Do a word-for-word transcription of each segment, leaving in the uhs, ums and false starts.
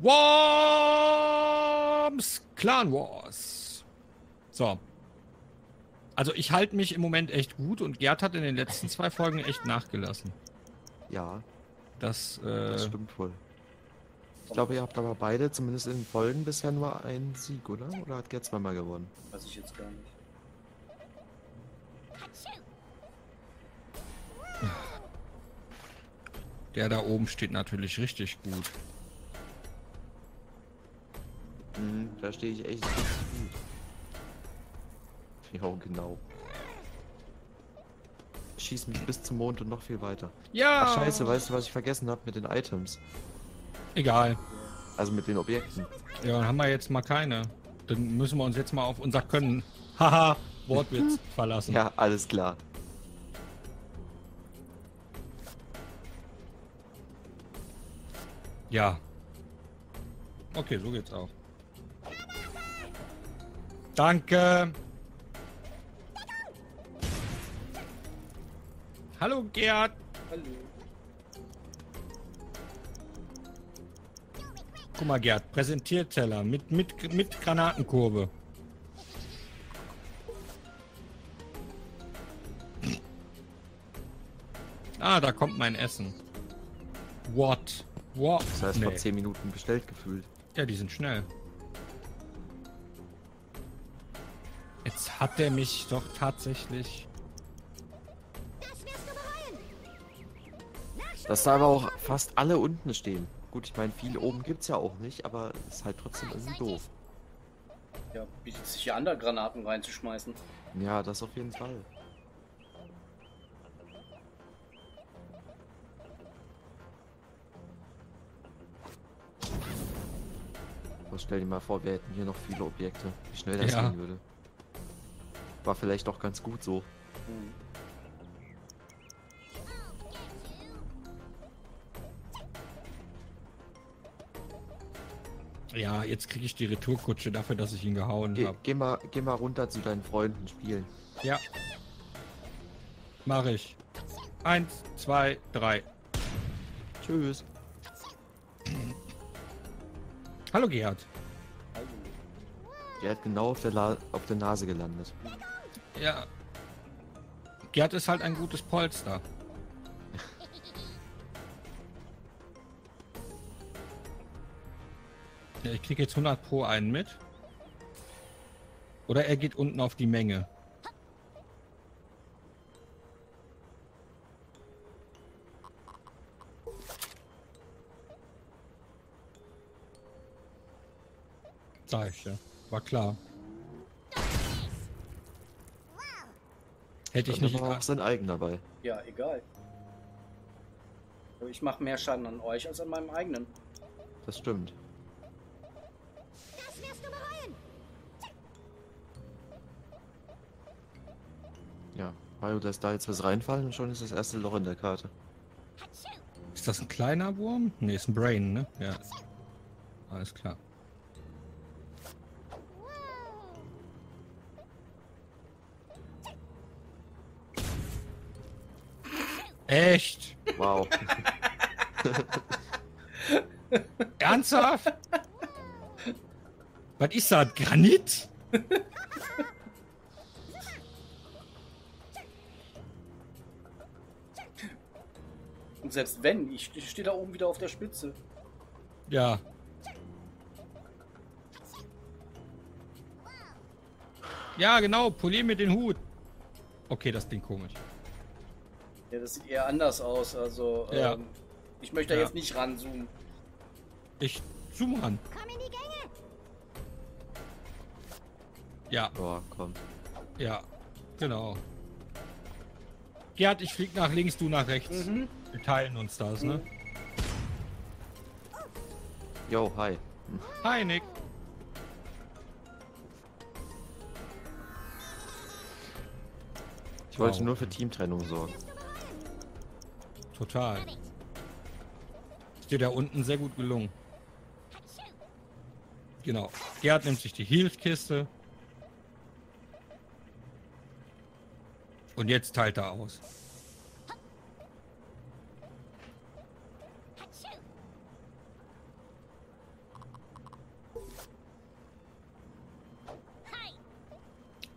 Worms Clan Wars. So. Also ich halte mich im Moment echt gut und Gerd hat in den letzten zwei Folgen echt nachgelassen. Ja, Das, äh, das stimmt wohl. Ich glaube, ihr habt aber beide, zumindest in den Folgen, bisher nur einen Sieg, oder? Oder hat Gerd zweimal gewonnen? Weiß ich jetzt gar nicht. der da oben steht natürlich richtig gut. Mhm, da stehe ich echt richtig gut. Ja, genau. Schieß mich bis zum Mond und noch viel weiter. Ja! Ach scheiße, weißt du, was ich vergessen habe mit den Items? Egal. Also mit den Objekten. Ja, dann haben wir jetzt mal keine. Dann müssen wir uns jetzt mal auf unser Können, haha, Wortwitz verlassen. Ja, alles klar. Ja. Okay, so geht's auch. Danke. Hallo Gerd. Hallo. Guck mal Gerd, Präsentierteller mit, mit, mit Granatenkurve. Ah, da kommt mein Essen. What? What? Das heißt, Nee. vor zehn Minuten bestellt gefühlt. Ja, die sind schnell. Jetzt hat der mich doch tatsächlich... Dass da aber auch fast alle unten stehen. Gut, ich meine, viel oben gibt's ja auch nicht, aber ist halt trotzdem irgendwie doof. Ja, bietet sich hier an, da Granaten reinzuschmeißen. Ja, das auf jeden Fall. So, stell dir mal vor, wir hätten hier noch viele Objekte. Wie schnell das Ja. gehen würde. War vielleicht auch ganz gut so. Hm. Ja, jetzt kriege ich die Retourkutsche dafür, dass ich ihn gehauen Geh, habe. geh, mal, geh mal runter zu deinen Freunden spielen. Ja. Mach ich. Eins, zwei, drei. Tschüss. Hallo Gerhard. Hallo. Der hat genau auf der, La auf der Nase gelandet. Ja. Gerhard ist halt ein gutes Polster. Ja, ich krieg jetzt hundert pro einen mit. Oder er geht unten auf die Menge. Sag ich ja. War klar. Hätte ich Dann nicht... war auch sein eigen dabei. Ja, egal. Aber ich mache mehr Schaden an euch als an meinem eigenen. Das stimmt. Ja, Mario, da ist da jetzt was reinfallen und schon ist das erste Loch in der Karte. Ist das ein kleiner Wurm? Ne, ist ein Brain, ne? Ja. Alles klar. Echt? Wow. Ernsthaft? Was ist das? Granit? Und selbst wenn, ich stehe da oben wieder auf der Spitze. Ja. Ja, genau. Polier mir den Hut. Okay, das klingt komisch. Ja, das sieht eher anders aus. Also, Ja. ähm, ich möchte da Ja. jetzt nicht ranzoomen. Ich zoome ran. Ja, Boah, komm. ja. Genau. Gerd, ich flieg nach links, du nach rechts. Mhm. Wir teilen uns das, ne? Yo, hi. Hi, Nick. Ich wollte Wow. nur für Teamtrennung sorgen. Total. Ist dir da unten sehr gut gelungen. Genau. Gerd nimmt sich die Heal-Kiste. Und jetzt teilt er aus.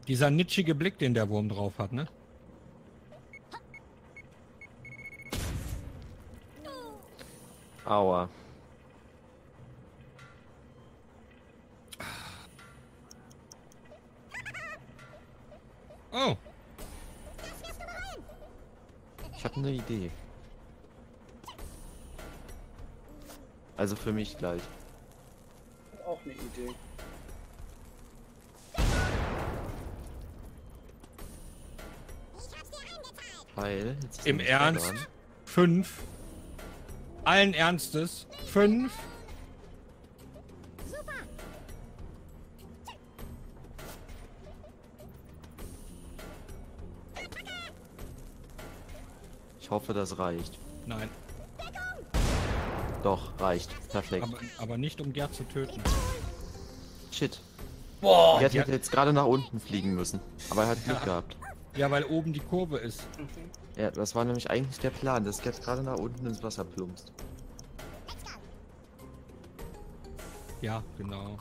Dieser nitschige Blick, den der Wurm drauf hat, ne? Aua. Oh, Ich habe eine Idee. Also für mich gleich. Auch eine Idee. Weil. Jetzt ist im nämlich Ernst? dran. Fünf. Allen Ernstes. Fünf. Ich hoffe, das reicht. Nein, Doch, reicht. Perfekt. aber, aber nicht um Gerd zu töten. Shit. Boah! Gerd ja. hätte jetzt gerade nach unten fliegen müssen. Aber er hat Glück Ja. gehabt. Ja, weil oben die Kurve ist. Ja, das war nämlich eigentlich der Plan, dass Gerd gerade nach unten ins Wasser plumpst. Ja, genau.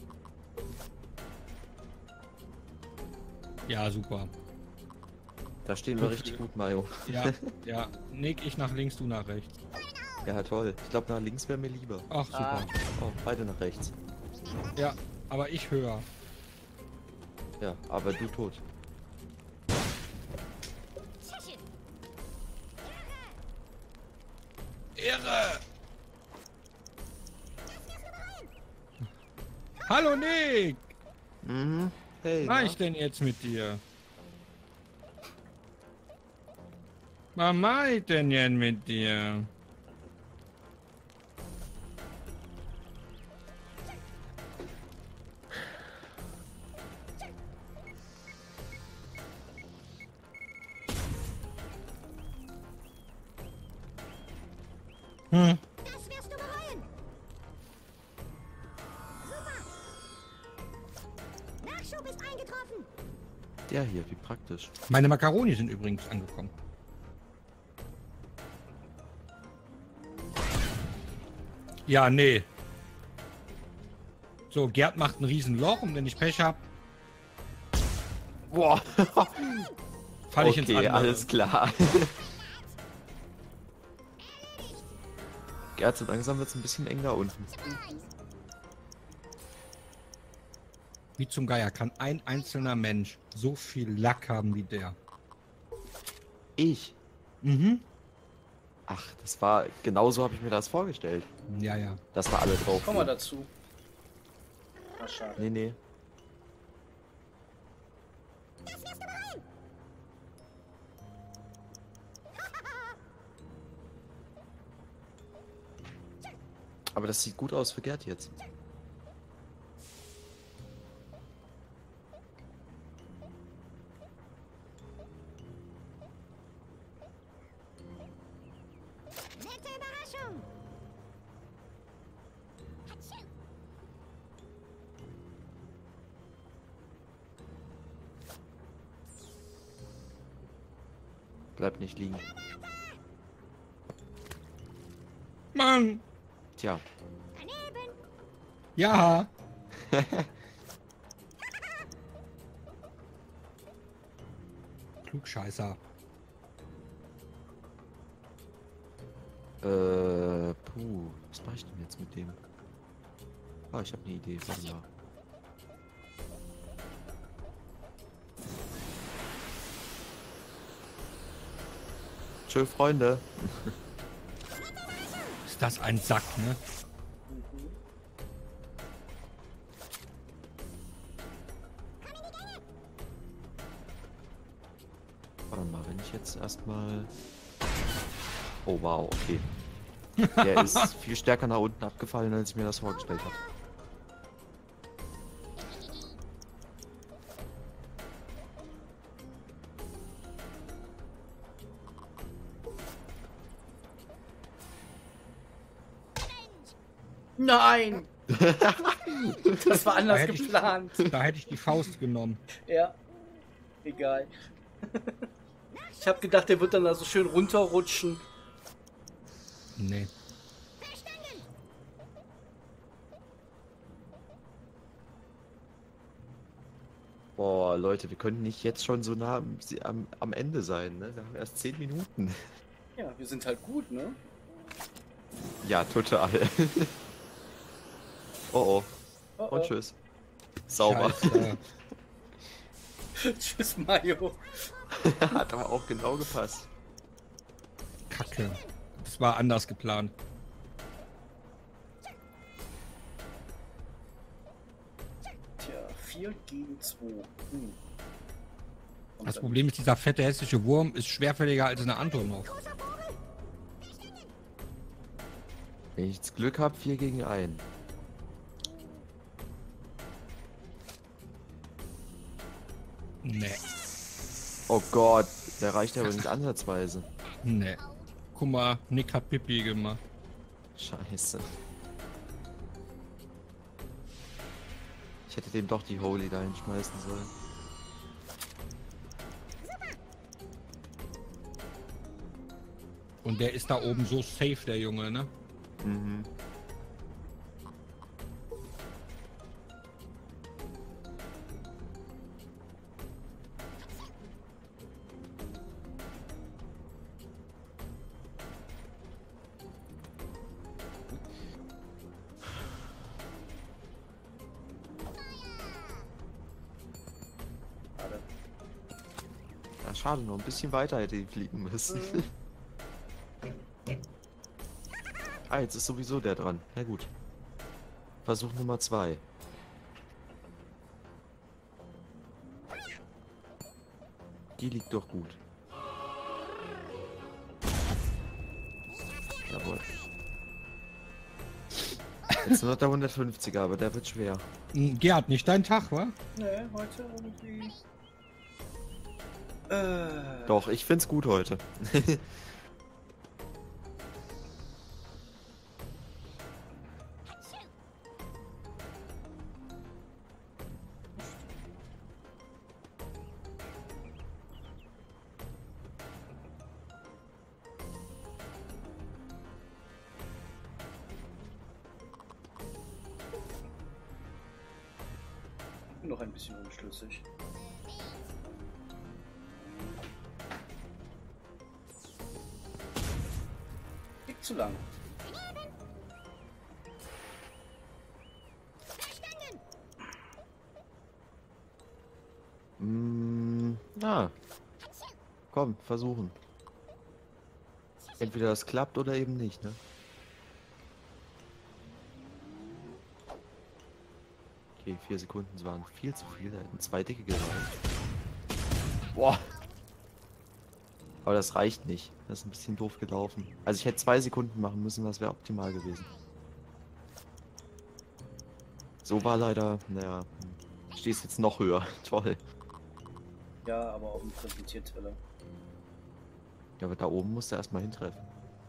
Ja, super. Da stehen wir richtig gut, Mayo. Ja, ja. Nick, ich nach links, du nach rechts. Ja, toll. Ich glaube, nach links wäre mir lieber. Ach, super. Oh, beide nach rechts. Ja, aber ich höher. Ja, aber du tot. Irre! Hallo Nick! Mhm. Hey, Was mach na? ich denn jetzt mit dir? Was mach ich denn jetzt mit dir? Hm. Das wirst du bereuen. Super. Nachschub ist eingetroffen. Der hier, wie praktisch. Meine Makaroni sind übrigens angekommen. Ja, nee. So, Gerd macht ein Riesenloch und wenn ich Pech hab, Boah. falle ich ins Okay, andere. alles klar. Gerd, so langsam wird es ein bisschen eng da unten. Wie zum Geier kann ein einzelner Mensch so viel Lack haben wie der? Ich? Mhm. Ach, das war, genauso habe ich mir das vorgestellt. Ja, ja. Dass wir alle drauf Kommen wir gehen. dazu. Ah, schade. Nee, nee. Das wirst du bereuen. Aber das sieht gut aus für Gerd jetzt. Nette Überraschung. Hatschi. Bleib nicht liegen. Mann! Tja, Daneben. Ja! Klugscheißer. äh, puh, was mache ich denn jetzt mit dem? Ah, ich habe eine Idee, warte mal. Tschö, Freunde. Ist das ein Sack, ne? Warte mal, wenn ich jetzt erstmal... Oh, wow, okay. Der ist viel stärker nach unten abgefallen, als ich mir das vorgestellt habe. Nein! Das war Da anders hätte ich- geplant. Da hätte ich die Faust genommen. Ja. Egal. Ich habe gedacht, der wird dann da so schön runterrutschen. Nee. Boah, Leute, wir können nicht jetzt schon so nah am, am, am Ende sein, ne? Wir haben erst zehn Minuten. Ja, wir sind halt gut, ne? Ja, total. Oh oh. Oh, Und oh. tschüss. Sauber. Scheiße. Tschüss, Mario. Hat aber auch genau gepasst. Kacke. Das war anders geplant. Tja, vier gegen zwei. Hm. Und Das dann- Problem ist, dieser fette hässliche Wurm ist schwerfälliger als eine Antonov. Wenn ich jetzt Glück habe, vier gegen einen. Nee. Oh Gott, der reicht ja wohl nicht ansatzweise. Nee. Guck mal, Nick hat Pipi gemacht. Scheiße. Ich hätte dem doch die Holy da hinschmeißen sollen. Und der ist da oben so safe, der Junge, ne? Mhm. Schade. Ja, schade, noch ein bisschen weiter hätte ich fliegen müssen. Ah, jetzt ist sowieso der dran. Na gut. Versuch Nummer zwei. Die liegt doch gut. Jawohl. Jetzt nur noch der hundertfünfziger, aber der wird schwer. Hm, Gerd, nicht dein Tag, wa? Nee, heute irgendwie. Äh. Doch, ich find's gut heute. Bin noch ein bisschen unschlüssig. Nicht zu lang. Mm, na. Komm, versuchen. Entweder das klappt oder eben nicht, ne? Okay, vier Sekunden, das waren viel zu viel. Da hätten zwei dicke gereicht. Boah. Aber das reicht nicht. Das ist ein bisschen doof gelaufen. Also ich hätte zwei Sekunden machen müssen, das wäre optimal gewesen. So war leider, naja, hm, stehst jetzt noch höher. Toll. Ja, aber auf dem Präsentierteller. Ja, aber da oben musst du erstmal hintreffen.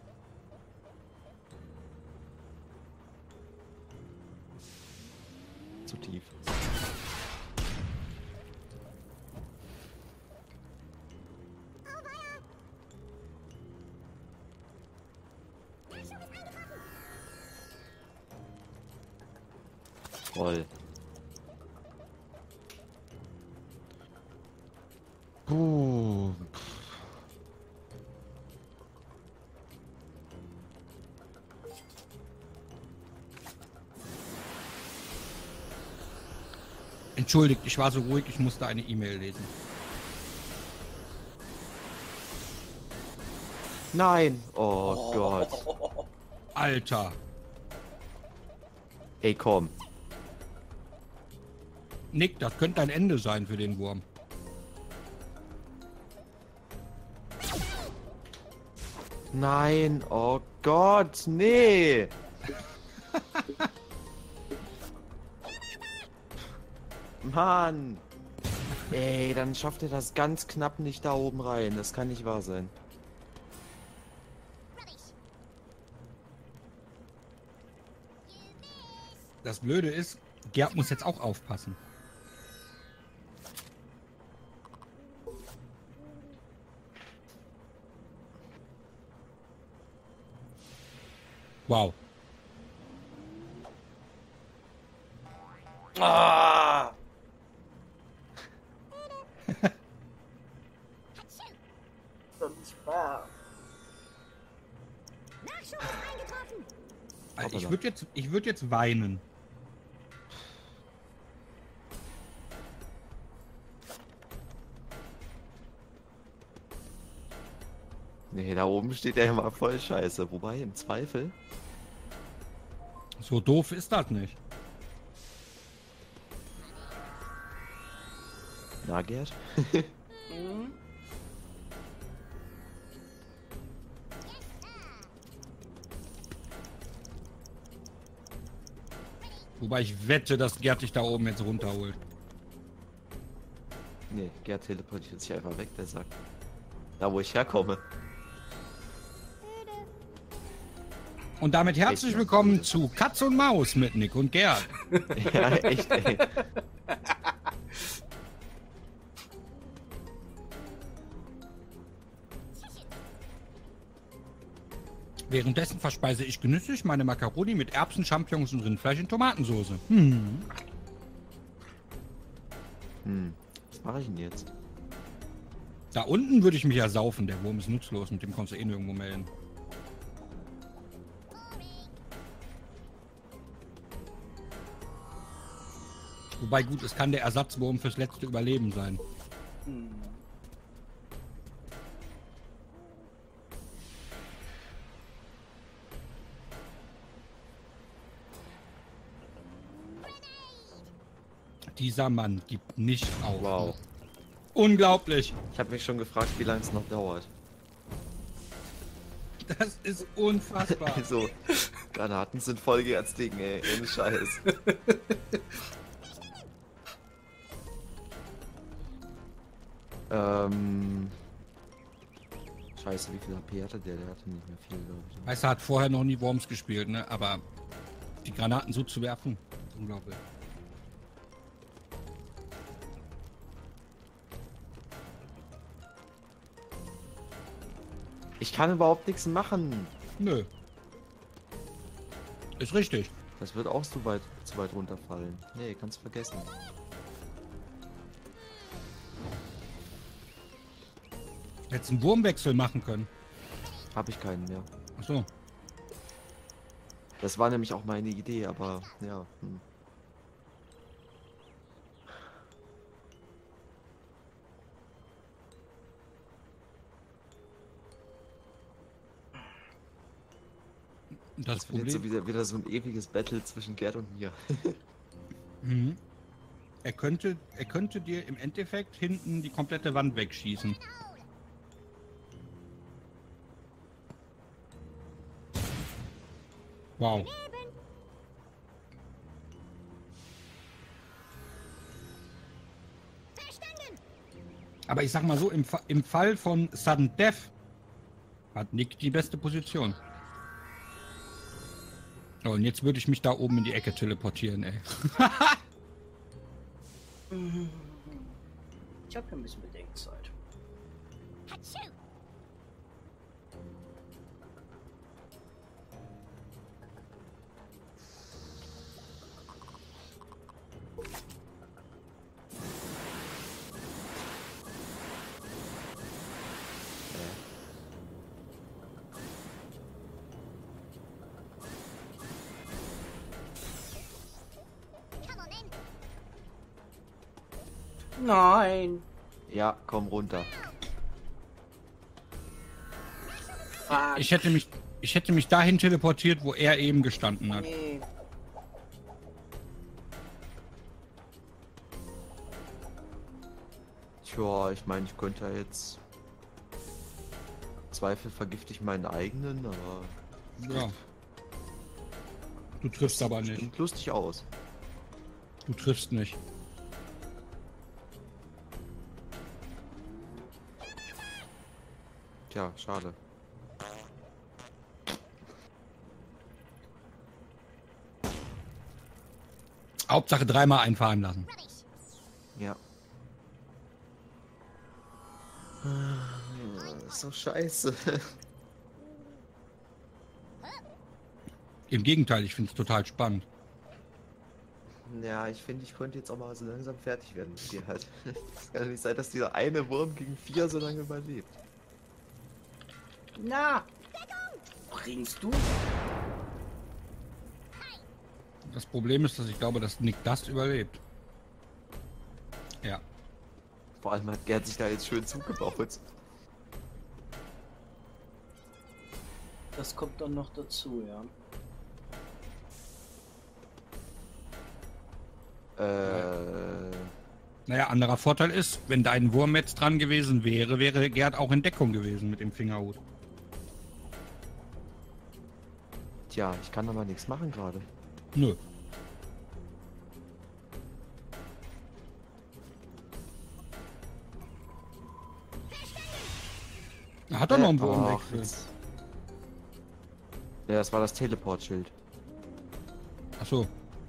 Zu tief. Toll. Puh. Entschuldigt, ich war so ruhig, ich musste eine E-Mail lesen. Nein! Oh Gott. Alter. Ey, komm. Nick, das könnte ein Ende sein für den Wurm. Nein, oh Gott, nee. Mann. Ey, dann schafft er das ganz knapp nicht da oben rein. Das kann nicht wahr sein. Das Blöde ist, Gerd muss jetzt auch aufpassen. Wow. Ah! Also ich würde jetzt, ich würde jetzt weinen. Nee, da oben steht ja immer voll scheiße. Wobei, im Zweifel. So doof ist das nicht. Na, Gerd? Mhm. Wobei ich wette, dass Gerd dich da oben jetzt runterholt. Nee, Gerd teleportiert sich einfach weg, der Sack. Da, wo ich herkomme. Und damit herzlich Echt, willkommen Leute. zu Katz und Maus mit Nick und Gerd. Ja, echt, ey. Währenddessen verspeise ich genüsslich meine Macaroni mit Erbsen, Champignons und Rindfleisch in Tomatensauce. Hm. Hm, was mache ich denn jetzt? Da unten würde ich mich ja saufen. Der Wurm ist nutzlos, mit dem kannst du eh nirgendwo melden. Wobei gut, es kann der Ersatzwurm fürs letzte Überleben sein. Hm. Dieser Mann gibt nicht auf. Wow. Unglaublich. Ich habe mich schon gefragt, wie lange es noch dauert. Das ist unfassbar. Also, Granaten sind Folgeärztigen, ey. Ohne Scheiß. ähm... Scheiße, wie viel H P hatte der? Der hatte nicht mehr viel, glaube ich. Weißt du, hat vorher noch nie Worms gespielt, ne? Aber die Granaten so zu werfen, unglaublich. Ich kann überhaupt nichts machen. Nö. Ist richtig. Das wird auch zu weit, zu weit runterfallen. Nee, kannst vergessen. Hättest einen Wurmwechsel machen können. Habe ich keinen mehr. Achso. Das war nämlich auch meine Idee, aber ja. Hm. Das Das wird jetzt so Problem. wieder, wieder so ein ewiges Battle zwischen Gerd und mir. Mhm. Er könnte, er könnte dir im Endeffekt hinten die komplette Wand wegschießen. Wow. Verstanden. Aber ich sag mal so, im, Fa im Fall von Sudden Death hat Nick die beste Position. Oh, und jetzt würde ich mich da oben in die Ecke teleportieren, ey. Ich habe ja ein bisschen Bedenkzeit. Hatschu. Come on in. Nein. Ja, komm runter. Fuck. Ich hätte mich, ich hätte mich dahin teleportiert, wo er eben gestanden hat. Nee. Tja, ich meine, ich könnte ja jetzt... Zweifel vergifte ich meinen eigenen, aber... Ja. Du triffst aber nicht. Sieht lustig aus. Du triffst nicht. Tja, schade. Hauptsache dreimal einfahren lassen. Rubbish. Ja. Das ist so scheiße. Im Gegenteil, ich finde es total spannend. Ja, ich finde, ich könnte jetzt auch mal so langsam fertig werden mit dir halt. Es kann ja nicht sein, dass dieser eine Wurm gegen vier so lange überlebt. Na. Bringst du? Das Problem ist, dass ich glaube, dass Nick das überlebt. Ja. Vor allem hat Gerd sich da jetzt schön zugebaut. Das kommt dann noch dazu, ja. Äh. Naja, anderer Vorteil ist, wenn dein Wurm jetzt dran gewesen wäre, wäre Gerd auch in Deckung gewesen mit dem Fingerhut. Tja, ich kann aber nichts machen gerade. Nö. Er hat doch noch einen Ach, Wurmwechsel. jetzt- Ja, das war das Teleportschild. Achso.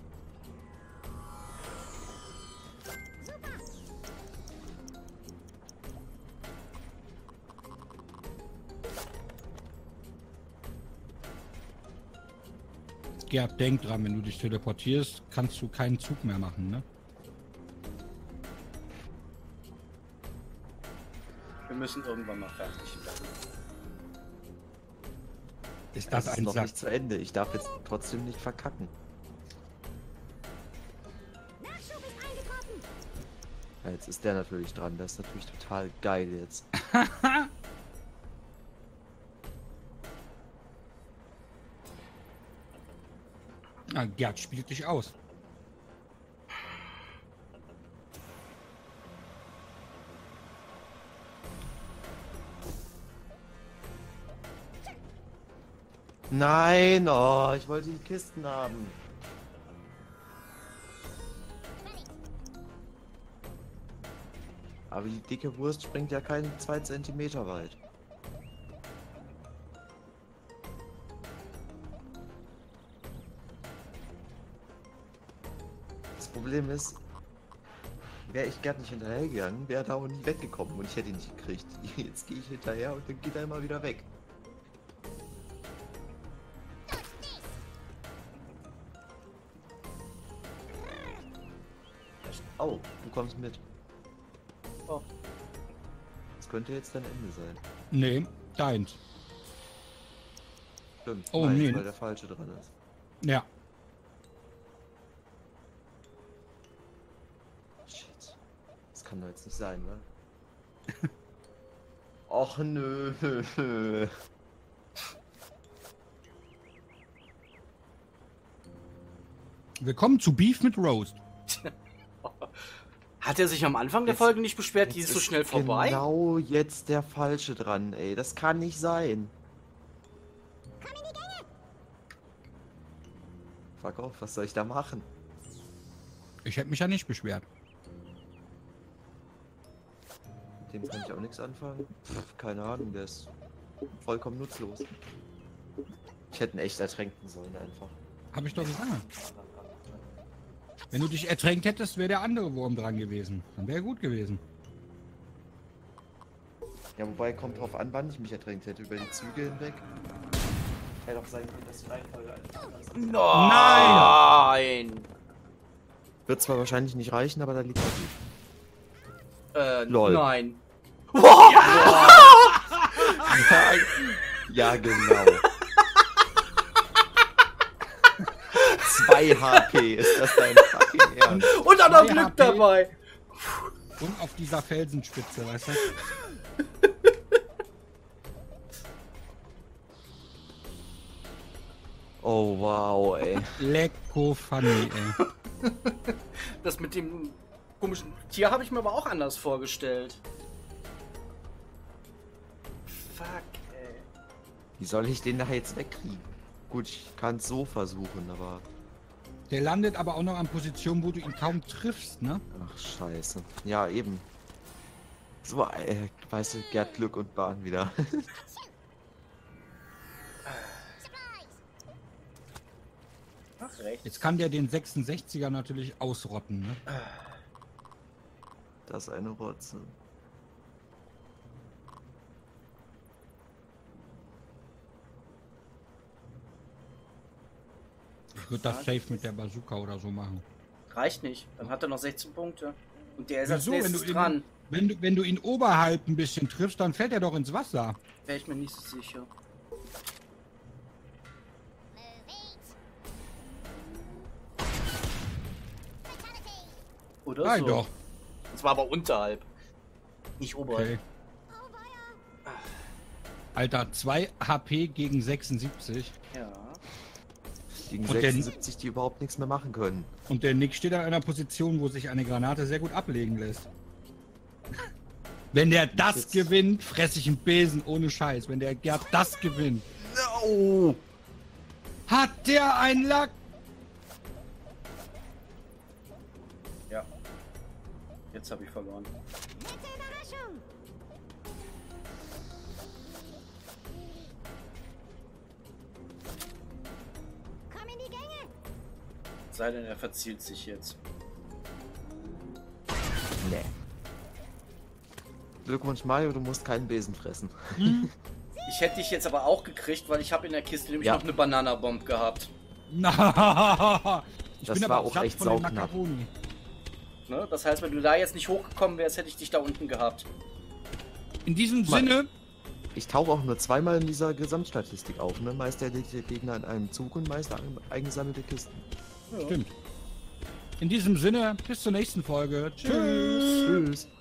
Gerd, denk dran, wenn du dich teleportierst, kannst du keinen Zug mehr machen, ne? Wir müssen irgendwann mal fertig werden. Ist Das das ist ein noch Sack? nicht zu Ende. Ich darf jetzt trotzdem nicht verkacken. Nachschub ist eingetroffen. Ja, jetzt ist der natürlich dran. Das ist natürlich total geil jetzt. Ah, Gerd spielt dich aus. Nein, oh, ich wollte die Kisten haben. Aber die dicke Wurst springt ja keine zwei Zentimeter weit. Das Problem ist, wäre ich Gerd nicht hinterhergegangen, wäre er da auch nie weggekommen und ich hätte ihn nicht gekriegt. Jetzt gehe ich hinterher und dann geht er immer wieder weg. Oh, du kommst mit. Oh. Das könnte jetzt dein Ende sein. Nee, deins. Stimmt. Oh, Nein, nee. weil der falsche dran ist. Ja. Shit. Das kann doch jetzt nicht sein, ne? Och nö. Willkommen zu Beef mit Roast. Hat er sich am Anfang der Jetzt- Folge nicht beschwert, die Jetzt ist so schnell vorbei? Genau jetzt der falsche dran, ey. Das kann nicht sein. Komm in die Gänge. Fuck off, was soll ich da machen? Ich hätte mich ja nicht beschwert. Mit dem kann ich auch nichts anfangen. Pff, keine Ahnung, der ist vollkommen nutzlos. Ich hätte ihn echt ertränken sollen einfach. Hab ich doch gesagt. Wenn du dich ertränkt hättest, wäre der andere Wurm dran gewesen. Dann wäre gut gewesen. Ja, wobei kommt drauf an, wann ich mich ertränkt hätte. Über die Züge hinweg. Hätte auch sein können, dass die Reihenfolge einfach. Nein! Wird zwar wahrscheinlich nicht reichen, aber da liegt er gut. Äh, Lol. nein. Ja, ja, genau. zwei H P, ist das dein fucking Ernst? Und auch noch Zwei Glück H P. dabei. Und auf dieser Felsenspitze, weißt du? Oh wow, ey. Lecko funny, ey. Das mit dem komischen Tier habe ich mir aber auch anders vorgestellt. Fuck, ey. Wie soll ich den da jetzt wegkriegen? Gut, ich kann es so versuchen, aber... Der landet aber auch noch an Positionen, wo du ihn kaum triffst, ne? Ach, scheiße. Ja, eben. So, äh, weißt du, Gerd, Glück und Bahn wieder. Ach, recht. Jetzt kann der den sechsundsechziger natürlich ausrotten, ne? Das ist eine Rotze. Ich würde das safe mit der Bazooka oder so machen. Reicht nicht. Dann hat er noch sechzehn Punkte. Und der ist als Wieso? Wenn nächstes du, ihn, dran. wenn, du, wenn du ihn oberhalb ein bisschen triffst, dann fällt er doch ins Wasser. Wäre ich mir nicht so sicher. Move it. Oder Nein, so. doch. Das war aber unterhalb. Nicht oberhalb. Okay. Alter, zwei H P gegen sechsundsiebzig. Ja. Gegen Und der- sechsundsiebzig, die überhaupt nichts mehr machen können. Und der Nick steht an einer Position, wo sich eine Granate sehr gut ablegen lässt. Wenn der das Jetzt- gewinnt, fresse ich einen Besen ohne Scheiß. Wenn der Gerd das gewinnt. Oh! Hat der einen Lack? Ja. Jetzt habe ich verloren. Nette Überraschung. Komm in die Gänge. Sei denn, er verzielt sich jetzt. Nee. Glückwunsch Mario, du musst keinen Besen fressen. Ich hätte dich jetzt aber auch gekriegt, weil ich habe in der Kiste nämlich Ja. noch eine Bananabomb gehabt. Na, ich Das bin war aber auch satt echt von den sauknapp. Macaroni. Ne? Das heißt, wenn du da jetzt nicht hochgekommen wärst, hätte ich dich da unten gehabt. In diesem Mal- Sinne, Ich tauche auch nur zweimal in dieser Gesamtstatistik auf, ne? Meist erledigte Gegner in einem Zug und meist eingesammelte Kisten. Ja. stimmt. In diesem Sinne, bis zur nächsten Folge. Tschüss. Tschüss.